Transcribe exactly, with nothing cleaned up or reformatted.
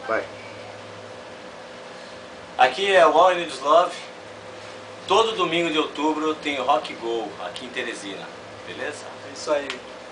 Vai. Aqui é o All I Need Is Love. Todo domingo de outubro tem o Rock Go aqui em Teresina, beleza? É isso aí.